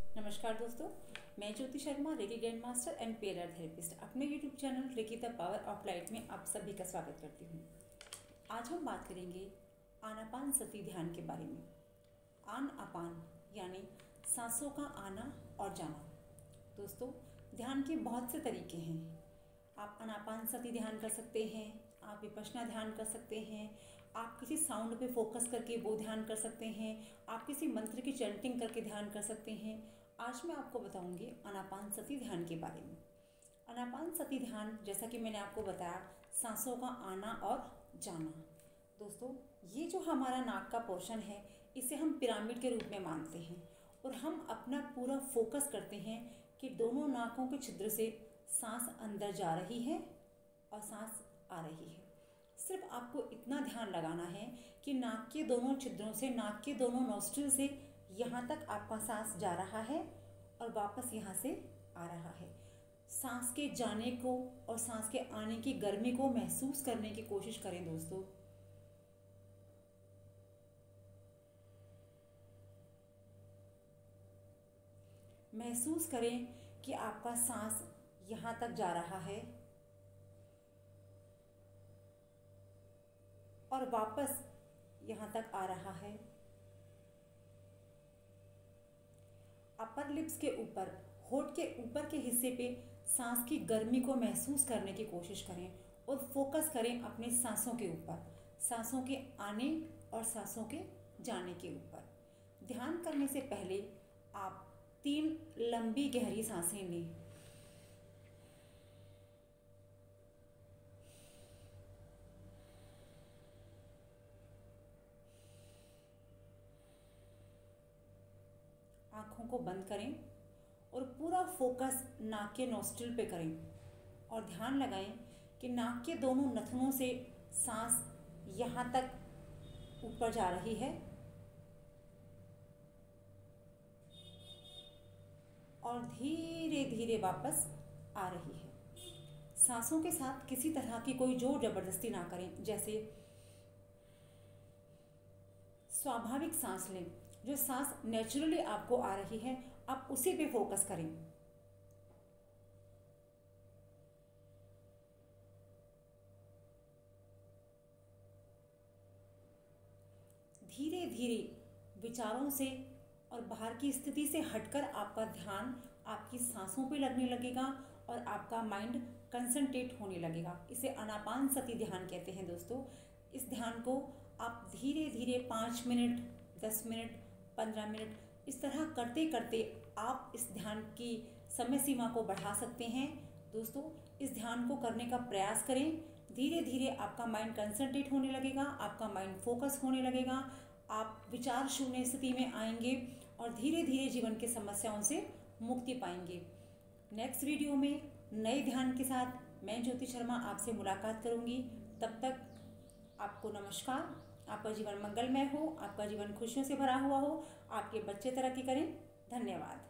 नमस्कार दोस्तों, मैं Jyoti Sharma, reiki grand master and pair therapist, अपने YouTube channel reiki the power of light में आप सभी का स्वागत करती हूँ। आज हम बात करेंगे आनापान सती ध्यान के बारे में। आन अपान यानी सांसों का आना और जाना। दोस्तों, ध्यान के बहुत से तरीके हैं। आप आनापान सती ध्यान कर सकते हैं, आप विपश्यना ध्यान कर सकते हैं, आप किसी साउंड पे फोकस करके वो ध्यान कर सकते हैं, आप किसी मंत्र की चैंटिंग करके ध्यान कर सकते हैं। आज मैं आपको बताऊंगी आनापान सती ध्यान के बारे में। आनापान सती ध्यान, जैसा कि मैंने आपको बताया, सांसों का आना और जाना। दोस्तों, ये जो हमारा नाक का पोर्शन है, इसे हम पिरामिड के रूप में मानते हैं और हम अपना पूरा फोकस करते हैं कि दोनों नाकों के छिद्र से सांस अंदर जा रही है और सांस आ रही है। सिर्फ आपको इतना ध्यान लगाना है कि नाक के दोनों छिद्रों से, नाक के दोनों नॉस्ट्रिल से यहाँ तक आपका सांस जा रहा है और वापस यहाँ से आ रहा है। सांस के जाने को और सांस के आने की गर्मी को महसूस करने की कोशिश करें दोस्तों। महसूस करें कि आपका सांस यहाँ तक जा रहा है और वापस यहाँ तक आ रहा है। अपर लिप्स के ऊपर, होठ के ऊपर के हिस्से पे सांस की गर्मी को महसूस करने की कोशिश करें और फोकस करें अपने सांसों के ऊपर, सांसों के आने और सांसों के जाने के ऊपर। ध्यान करने से पहले आप 3 लंबी गहरी सांसें लें। आँखों को बंद करें और पूरा फोकस नाक के नॉस्ट्रिल पे करें और ध्यान लगाएं कि नाक के दोनों नथनों से सांस यहाँ तक ऊपर जा रही है और धीरे धीरे वापस आ रही है। सांसों के साथ किसी तरह की कोई जोर जबरदस्ती ना करें। जैसे स्वाभाविक सांस लें, जो सांस नेचुरली आपको आ रही है, आप उसी पे फोकस करें। धीरे धीरे विचारों से और बाहर की स्थिति से हटकर आपका ध्यान आपकी सांसों पे लगने लगेगा और आपका माइंड कंसंट्रेट होने लगेगा। इसे आनापान सती ध्यान कहते हैं दोस्तों। इस ध्यान को आप धीरे धीरे 5 मिनट, 10 मिनट, 15 मिनट इस तरह करते करते आप इस ध्यान की समय सीमा को बढ़ा सकते हैं। दोस्तों, इस ध्यान को करने का प्रयास करें। धीरे धीरे आपका माइंड कंसंट्रेट होने लगेगा, आपका माइंड फोकस होने लगेगा, आप विचार शून्य स्थिति में आएंगे और धीरे धीरे जीवन की समस्याओं से मुक्ति पाएंगे। नेक्स्ट वीडियो में नए ध्यान के साथ मैं ज्योति शर्मा आपसे मुलाकात करूंगी। तब तक आपको नमस्कार। आपका जीवन मंगलमय हो, आपका जीवन खुशियों से भरा हुआ हो, आपके बच्चे तरक्की करें। धन्यवाद।